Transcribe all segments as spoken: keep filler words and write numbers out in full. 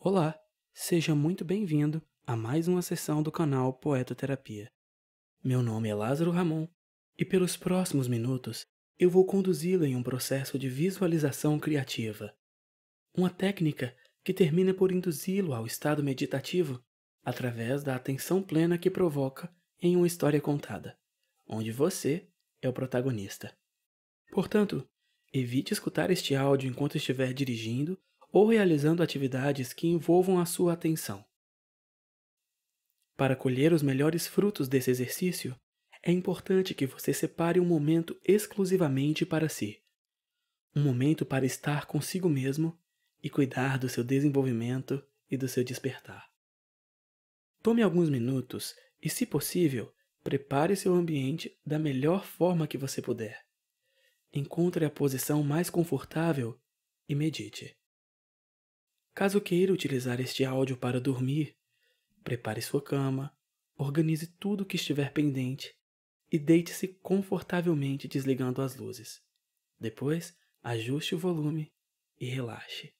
Olá, seja muito bem-vindo a mais uma sessão do canal Poeta Terapia. Meu nome é Lázaro Ramon e pelos próximos minutos eu vou conduzi-lo em um processo de visualização criativa, uma técnica que termina por induzi-lo ao estado meditativo através da atenção plena que provoca em uma história contada, onde você é o protagonista. Portanto, evite escutar este áudio enquanto estiver dirigindo ou realizando atividades que envolvam a sua atenção. Para colher os melhores frutos desse exercício, é importante que você separe um momento exclusivamente para si. Um momento para estar consigo mesmo e cuidar do seu desenvolvimento e do seu despertar. Tome alguns minutos e, se possível, prepare seu ambiente da melhor forma que você puder. Encontre a posição mais confortável e medite. Caso queira utilizar este áudio para dormir, prepare sua cama, organize tudo o que estiver pendente e deite-se confortavelmente desligando as luzes. Depois, ajuste o volume e relaxe.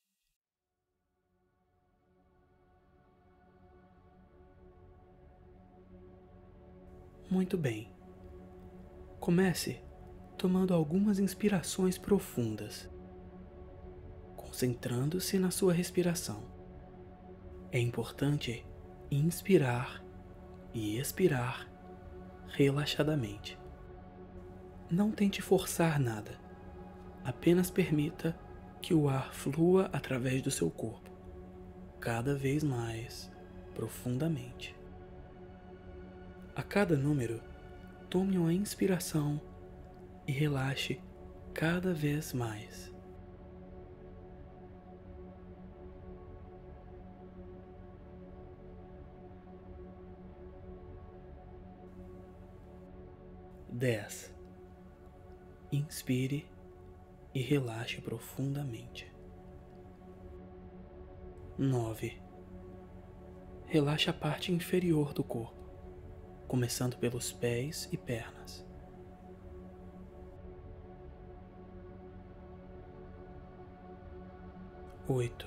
Muito bem. Comece tomando algumas inspirações profundas, concentrando-se na sua respiração. É importante inspirar e expirar relaxadamente. Não tente forçar nada, apenas permita que o ar flua através do seu corpo, cada vez mais profundamente. A cada número, tome uma inspiração e relaxe cada vez mais. Dez. Inspire e relaxe profundamente. Nove. Relaxe a parte inferior do corpo, começando pelos pés e pernas. Oito.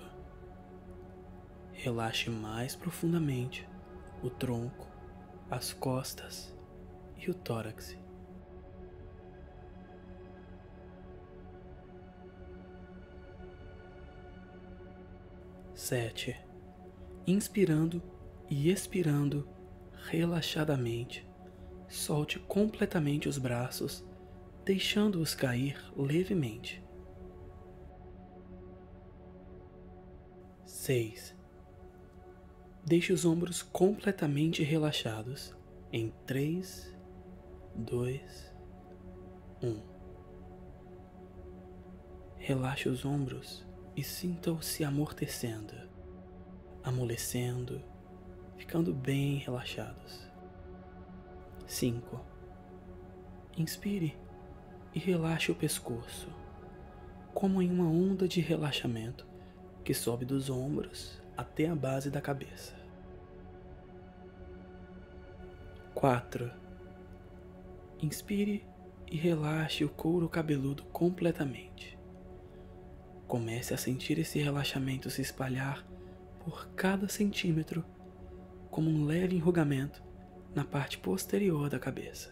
Relaxe mais profundamente o tronco, as costas e o tórax. Sete. Inspirando e expirando relaxadamente, solte completamente os braços, deixando-os cair levemente. Seis. Deixe os ombros completamente relaxados em três, dois, um. Relaxe os ombros e sinta-os se amortecendo, amolecendo, ficando bem relaxados. Cinco. Inspire e relaxe o pescoço, como em uma onda de relaxamento que sobe dos ombros até a base da cabeça. Quatro. Inspire e relaxe o couro cabeludo completamente. Comece a sentir esse relaxamento se espalhar por cada centímetro, como um leve enrugamento na parte posterior da cabeça.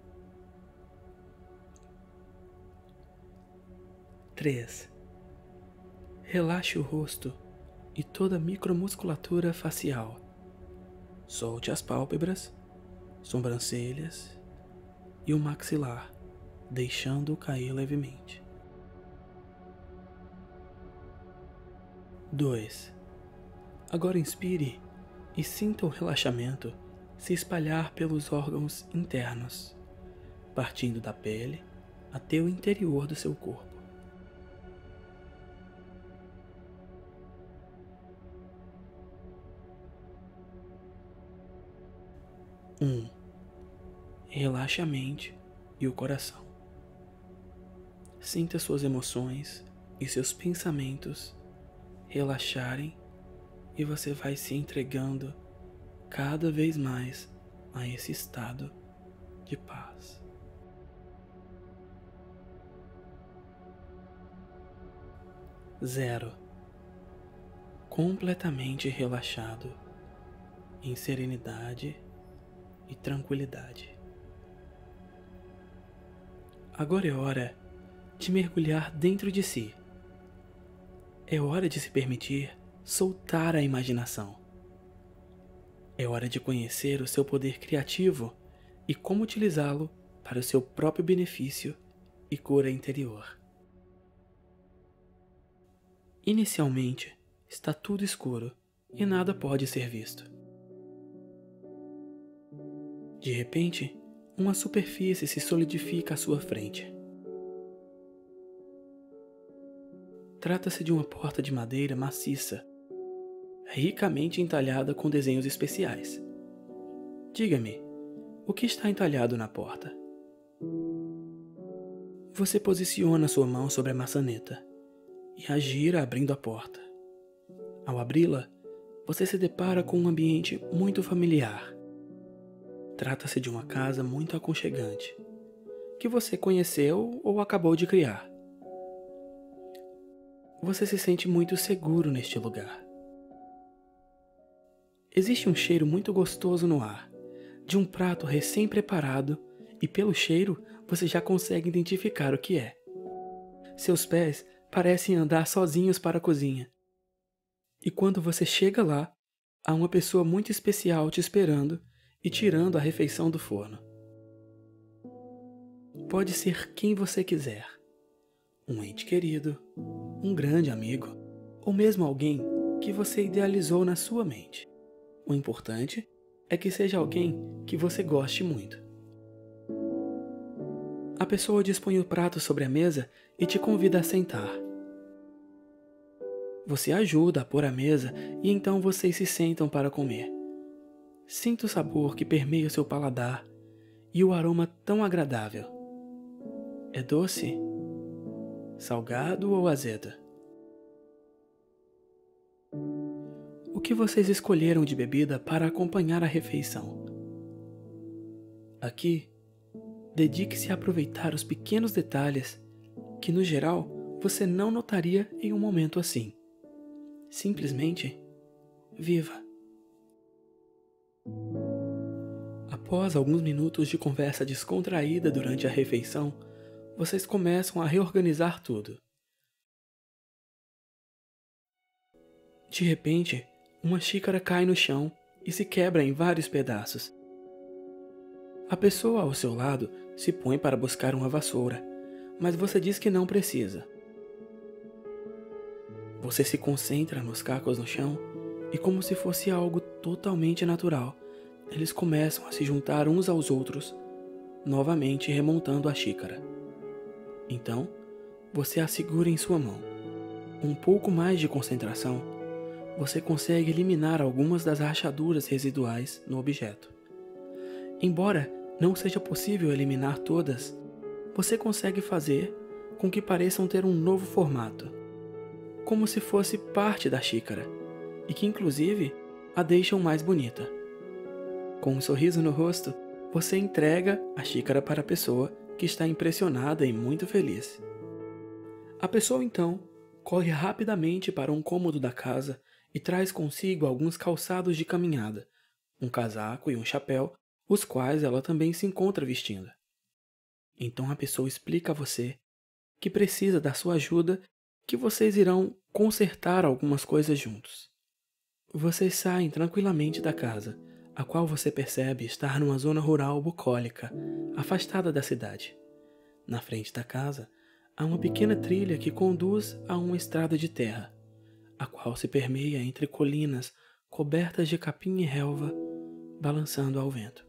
Três. Relaxe o rosto e toda a micromusculatura facial. Solte as pálpebras, sobrancelhas e o maxilar, deixando-o cair levemente. Dois. Agora inspire e sinta o relaxamento se espalhar pelos órgãos internos, partindo da pele até o interior do seu corpo. Um. Relaxe a mente e o coração. Sinta suas emoções e seus pensamentos relaxarem e você vai se entregando cada vez mais a esse estado de paz. Zero. completamente relaxado, em serenidade e tranquilidade. Agora é hora de mergulhar dentro de si. É hora de se permitir soltar a imaginação. É hora de conhecer o seu poder criativo e como utilizá-lo para o seu próprio benefício e cura interior. Inicialmente, está tudo escuro e nada pode ser visto. De repente, uma superfície se solidifica à sua frente. Trata-se de uma porta de madeira maciça, ricamente entalhada com desenhos especiais. Diga-me, o que está entalhado na porta? Você posiciona sua mão sobre a maçaneta e a gira abrindo a porta. Ao abri-la, você se depara com um ambiente muito familiar. Trata-se de uma casa muito aconchegante, que você conheceu ou acabou de criar. Você se sente muito seguro neste lugar. Existe um cheiro muito gostoso no ar, de um prato recém-preparado, e pelo cheiro você já consegue identificar o que é. Seus pés parecem andar sozinhos para a cozinha. E quando você chega lá, há uma pessoa muito especial te esperando e tirando a refeição do forno. Pode ser quem você quiser. Um ente querido, um grande amigo, ou mesmo alguém que você idealizou na sua mente. O importante é que seja alguém que você goste muito. A pessoa dispõe o prato sobre a mesa e te convida a sentar. Você ajuda a pôr a mesa e então vocês se sentam para comer. Sinta o sabor que permeia o seu paladar e o aroma tão agradável. É doce? Salgado ou azedo? O que vocês escolheram de bebida para acompanhar a refeição? Aqui, dedique-se a aproveitar os pequenos detalhes que, no geral, você não notaria em um momento assim. Simplesmente, viva. Após alguns minutos de conversa descontraída durante a refeição, vocês começam a reorganizar tudo. De repente, uma xícara cai no chão e se quebra em vários pedaços. A pessoa ao seu lado se põe para buscar uma vassoura, mas você diz que não precisa. Você se concentra nos cacos no chão e, como se fosse algo totalmente natural, eles começam a se juntar uns aos outros, novamente remontando a xícara. Então, você a segura em sua mão. Um pouco mais de concentração, você consegue eliminar algumas das rachaduras residuais no objeto. Embora não seja possível eliminar todas, você consegue fazer com que pareçam ter um novo formato, como se fosse parte da xícara, e que inclusive a deixam mais bonita. Com um sorriso no rosto, você entrega a xícara para a pessoa que está impressionada e muito feliz. A pessoa então corre rapidamente para um cômodo da casa e traz consigo alguns calçados de caminhada, um casaco e um chapéu, os quais ela também se encontra vestindo. Então a pessoa explica a você que precisa da sua ajuda, que vocês irão consertar algumas coisas juntos. Vocês saem tranquilamente da casa, a qual você percebe estar numa zona rural bucólica, afastada da cidade. Na frente da casa, há uma pequena trilha que conduz a uma estrada de terra, a qual se permeia entre colinas cobertas de capim e relva, balançando ao vento.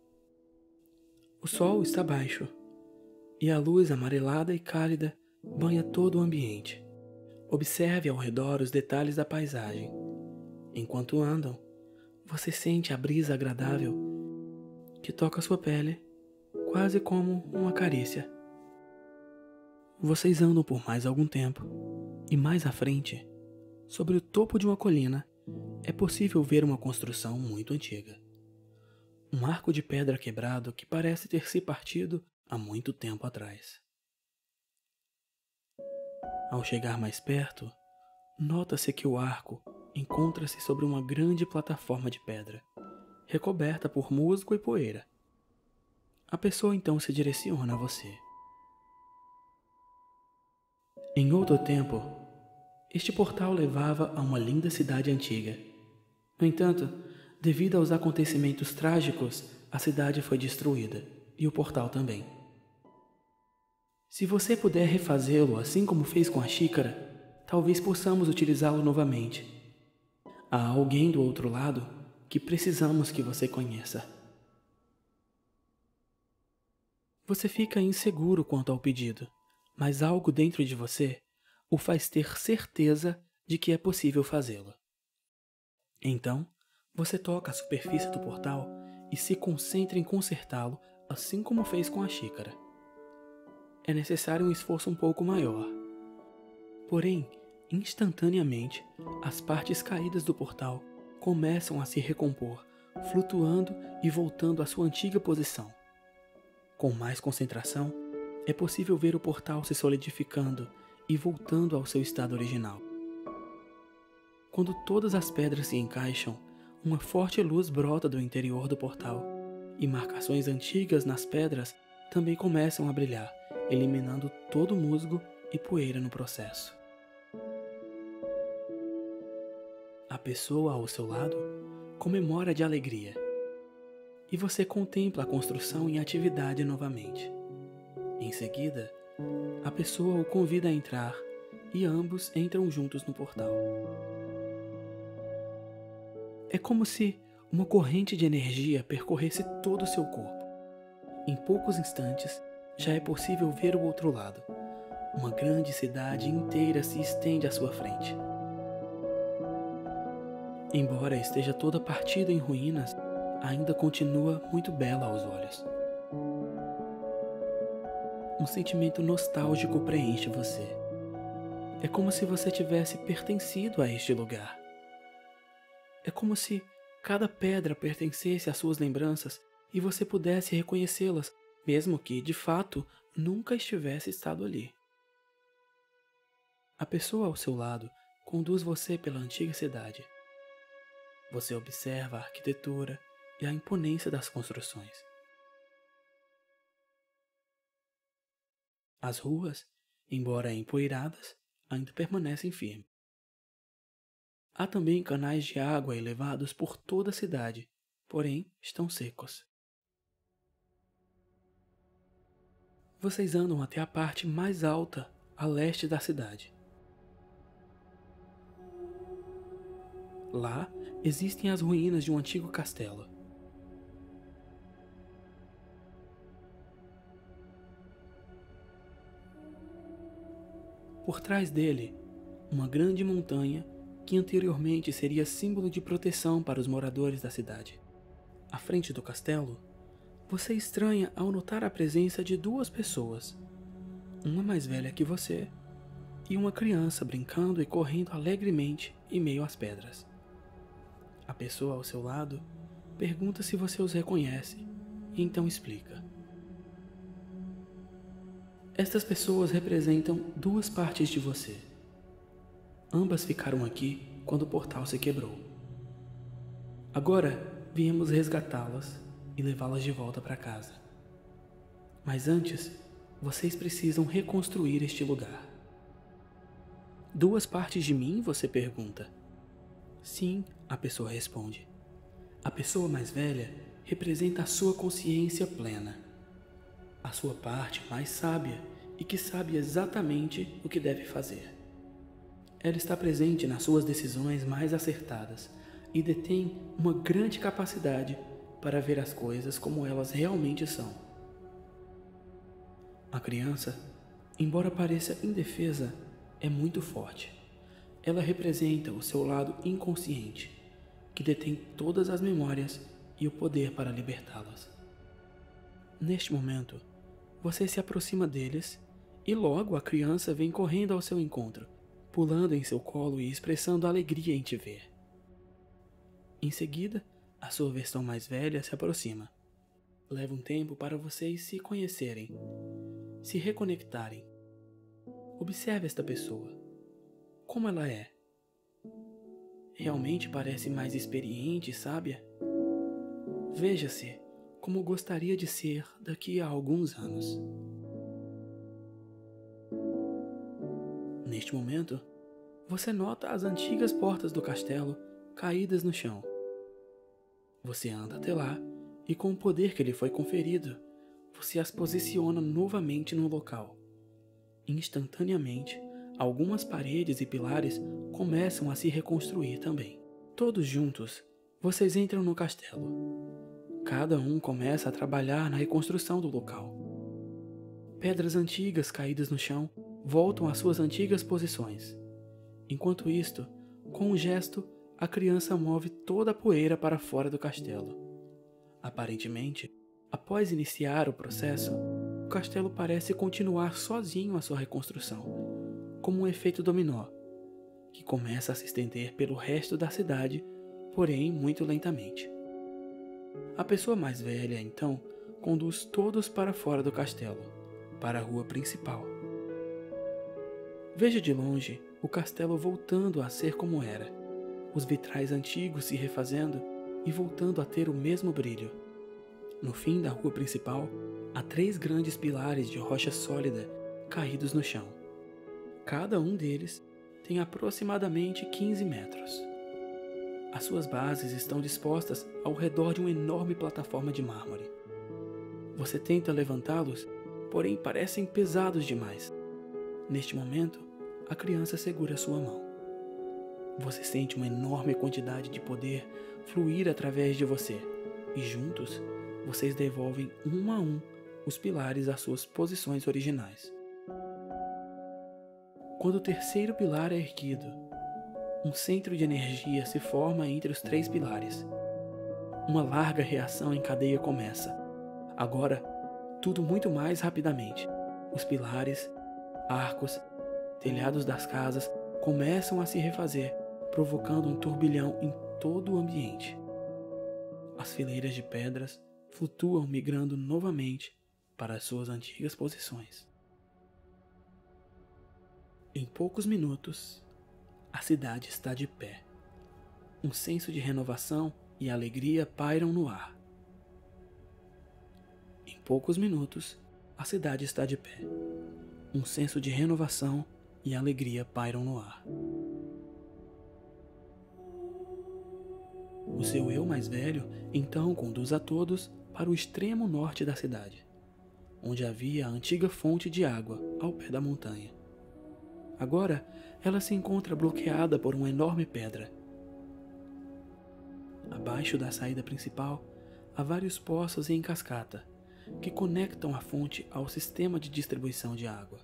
O sol está baixo, e a luz amarelada e cálida banha todo o ambiente. Observe ao redor os detalhes da paisagem. Enquanto andam, você sente a brisa agradável que toca sua pele, quase como uma carícia. Vocês andam por mais algum tempo, e mais à frente, sobre o topo de uma colina, é possível ver uma construção muito antiga. Um arco de pedra quebrado que parece ter se partido há muito tempo atrás. Ao chegar mais perto, nota-se que o arco encontra-se sobre uma grande plataforma de pedra, recoberta por musgo e poeira. A pessoa então se direciona a você. Em outro tempo, este portal levava a uma linda cidade antiga. No entanto, devido aos acontecimentos trágicos, a cidade foi destruída e o portal também. Se você puder refazê-lo assim como fez com a xícara, talvez possamos utilizá-lo novamente. Há alguém do outro lado que precisamos que você conheça. Você fica inseguro quanto ao pedido, mas algo dentro de você o faz ter certeza de que é possível fazê-lo. Então, você toca a superfície do portal e se concentra em consertá-lo, assim como fez com a xícara. É necessário um esforço um pouco maior. Porém, instantaneamente, as partes caídas do portal começam a se recompor, flutuando e voltando à sua antiga posição. Com mais concentração, é possível ver o portal se solidificando e voltando ao seu estado original. Quando todas as pedras se encaixam, uma forte luz brota do interior do portal, e marcações antigas nas pedras também começam a brilhar, eliminando todo o musgo e poeira no processo. A pessoa ao seu lado comemora de alegria, e você contempla a construção em atividade novamente. Em seguida, a pessoa o convida a entrar e ambos entram juntos no portal. É como se uma corrente de energia percorresse todo o seu corpo. Em poucos instantes, já é possível ver o outro lado. Uma grande cidade inteira se estende à sua frente. Embora esteja toda partida em ruínas, ainda continua muito bela aos olhos. Um sentimento nostálgico preenche você. É como se você tivesse pertencido a este lugar. É como se cada pedra pertencesse às suas lembranças e você pudesse reconhecê-las, mesmo que, de fato, nunca estivesse estado ali. A pessoa ao seu lado conduz você pela antiga cidade. Você observa a arquitetura e a imponência das construções. As ruas, embora empoeiradas, ainda permanecem firmes. Há também canais de água elevados por toda a cidade, porém estão secos. Vocês andam até a parte mais alta, a leste da cidade. Lá existem as ruínas de um antigo castelo. Por trás dele, uma grande montanha que anteriormente seria símbolo de proteção para os moradores da cidade. À frente do castelo, você estranha ao notar a presença de duas pessoas, uma mais velha que você e uma criança brincando e correndo alegremente em meio às pedras. A pessoa ao seu lado pergunta se você os reconhece e então explica. Estas pessoas representam duas partes de você. Ambas ficaram aqui quando o portal se quebrou. Agora viemos resgatá-las e levá-las de volta para casa. Mas antes, vocês precisam reconstruir este lugar. Duas partes de mim, você pergunta? Sim, a pessoa responde. A pessoa mais velha representa a sua consciência plena, a sua parte mais sábia e que sabe exatamente o que deve fazer. Ela está presente nas suas decisões mais acertadas e detém uma grande capacidade para ver as coisas como elas realmente são. A criança, embora pareça indefesa, é muito forte. Ela representa o seu lado inconsciente, que detém todas as memórias e o poder para libertá-las. Neste momento, você se aproxima deles e logo a criança vem correndo ao seu encontro, pulando em seu colo e expressando alegria em te ver. Em seguida, a sua versão mais velha se aproxima. Leva um tempo para vocês se conhecerem, se reconectarem. Observe esta pessoa. Como ela é? realmente parece mais experiente e sábia? Veja-se como gostaria de ser daqui a alguns anos. Neste momento, você nota as antigas portas do castelo caídas no chão. Você anda até lá e, com o poder que lhe foi conferido, você as posiciona novamente no local. Instantaneamente, algumas paredes e pilares começam a se reconstruir também. Todos juntos, vocês entram no castelo. Cada um começa a trabalhar na reconstrução do local. Pedras antigas caídas no chão voltam às suas antigas posições. Enquanto isto, com um gesto, a criança move toda a poeira para fora do castelo. Aparentemente, após iniciar o processo, o castelo parece continuar sozinho a sua reconstrução, como um efeito dominó, que começa a se estender pelo resto da cidade, porém muito lentamente. A pessoa mais velha, então, conduz todos para fora do castelo, para a rua principal. Veja de longe o castelo voltando a ser como era, os vitrais antigos se refazendo e voltando a ter o mesmo brilho. No fim da rua principal, há três grandes pilares de rocha sólida caídos no chão. Cada um deles tem aproximadamente quinze metros. As suas bases estão dispostas ao redor de uma enorme plataforma de mármore. Você tenta levantá-los, porém parecem pesados demais. Neste momento, a criança segura sua mão. Você sente uma enorme quantidade de poder fluir através de você, e juntos, vocês devolvem um a um os pilares às suas posições originais. Quando o terceiro pilar é erguido, um centro de energia se forma entre os três pilares. Uma larga reação em cadeia começa. Agora, tudo muito mais rapidamente. Os pilares, arcos, telhados das casas começam a se refazer, provocando um turbilhão em todo o ambiente. As fileiras de pedras flutuam, migrando novamente para as suas antigas posições. Em poucos minutos, a cidade está de pé. Um senso de renovação e alegria pairam no ar. Em poucos minutos, a cidade está de pé. Um senso de renovação e alegria pairam no ar. O seu eu mais velho então conduz a todos para o extremo norte da cidade, onde havia a antiga fonte de água ao pé da montanha. Agora, ela se encontra bloqueada por uma enorme pedra. Abaixo da saída principal, há vários poços em cascata, que conectam a fonte ao sistema de distribuição de água.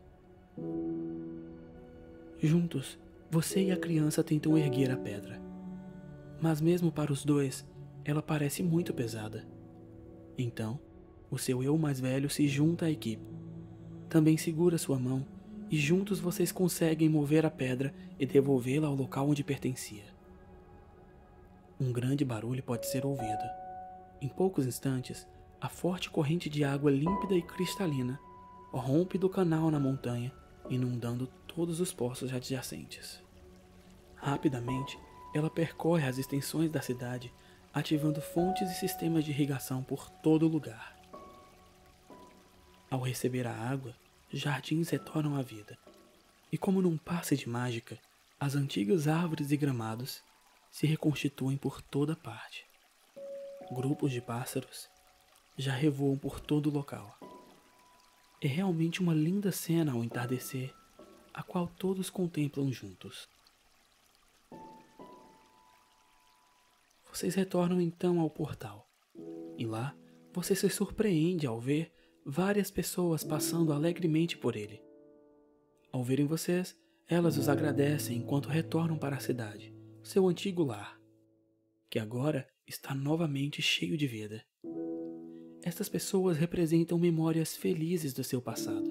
Juntos, você e a criança tentam erguer a pedra. Mas mesmo para os dois, ela parece muito pesada. Então, o seu eu mais velho se junta à equipe. Também segura sua mão e juntos vocês conseguem mover a pedra e devolvê-la ao local onde pertencia. Um grande barulho pode ser ouvido. Em poucos instantes, a forte corrente de água límpida e cristalina rompe do canal na montanha, inundando todos os poços adjacentes. Rapidamente, ela percorre as extensões da cidade, ativando fontes e sistemas de irrigação por todo o lugar. Ao receber a água, jardins retornam à vida, e como num passe de mágica, as antigas árvores e gramados se reconstituem por toda parte. Grupos de pássaros já revoam por todo o local. É realmente uma linda cena ao entardecer, a qual todos contemplam juntos. Vocês retornam então ao portal, e lá você se surpreende ao ver várias pessoas passando alegremente por ele. Ao verem vocês, elas os agradecem enquanto retornam para a cidade, seu antigo lar, que agora está novamente cheio de vida. Estas pessoas representam memórias felizes do seu passado.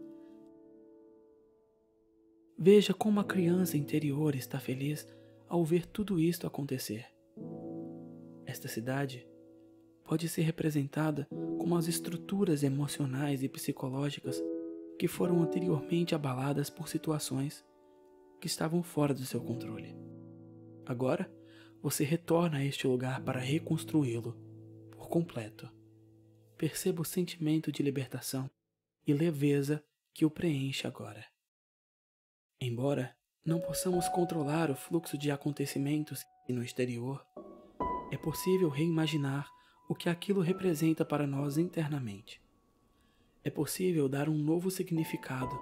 Veja como a criança interior está feliz ao ver tudo isto acontecer. Esta cidade pode ser representada como as estruturas emocionais e psicológicas que foram anteriormente abaladas por situações que estavam fora do seu controle. Agora, você retorna a este lugar para reconstruí-lo por completo. Perceba o sentimento de libertação e leveza que o preenche agora. Embora não possamos controlar o fluxo de acontecimentos no exterior, é possível reimaginar o que aquilo representa para nós internamente. É possível dar um novo significado.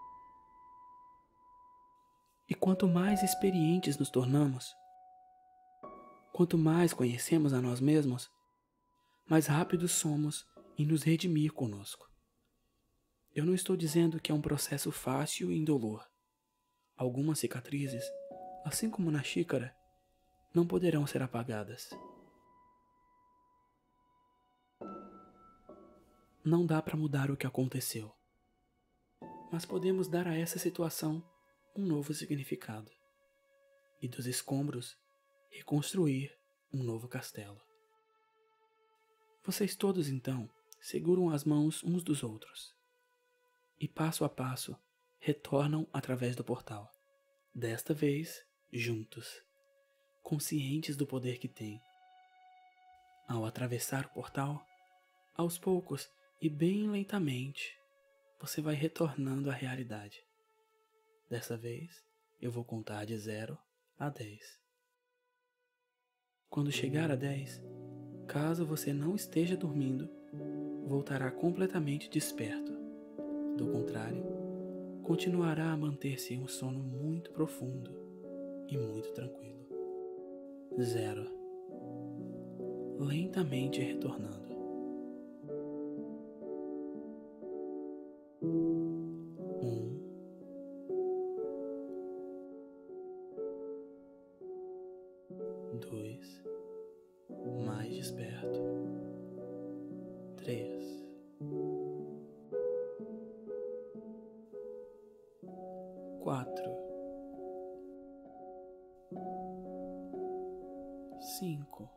E quanto mais experientes nos tornamos, quanto mais conhecemos a nós mesmos, mais rápidos somos em nos redimir conosco. Eu não estou dizendo que é um processo fácil e indolor. Algumas cicatrizes, assim como na xícara, não poderão ser apagadas. Não dá para mudar o que aconteceu, mas podemos dar a essa situação um novo significado e dos escombros reconstruir um novo castelo. Vocês todos então seguram as mãos uns dos outros e passo a passo retornam através do portal, desta vez juntos, conscientes do poder que têm. Ao atravessar o portal, aos poucos e bem lentamente, você vai retornando à realidade. Dessa vez, eu vou contar de zero a dez. Quando chegar a dez, caso você não esteja dormindo, voltará completamente desperto. Do contrário, continuará a manter-se em um sono muito profundo e muito tranquilo. Zero. Lentamente retornando. Um. Dois. Mais desperto. Três. Quatro. Cinco.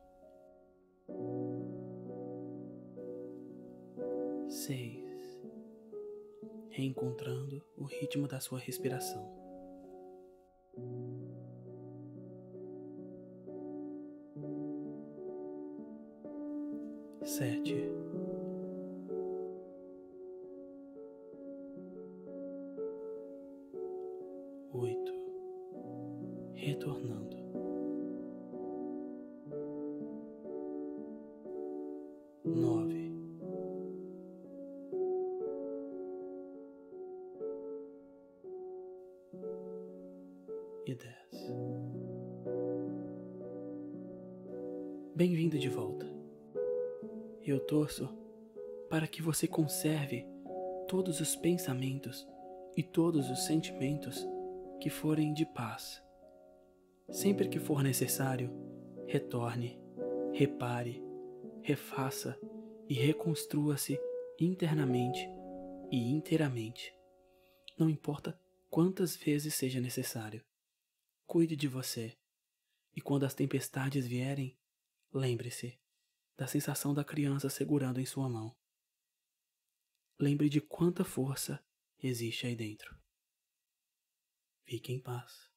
Seis. Reencontrando o ritmo da sua respiração. Sete. Oito. Retornando. Nove. E dez. Bem-vindo de volta. Eu torço para que você conserve todos os pensamentos e todos os sentimentos que forem de paz. Sempre que for necessário, retorne, repare, refaça e reconstrua-se internamente e inteiramente. Não importa quantas vezes seja necessário. Cuide de você. E quando as tempestades vierem, lembre-se da sensação da criança segurando em sua mão. Lembre de quanta força existe aí dentro. Fique em paz.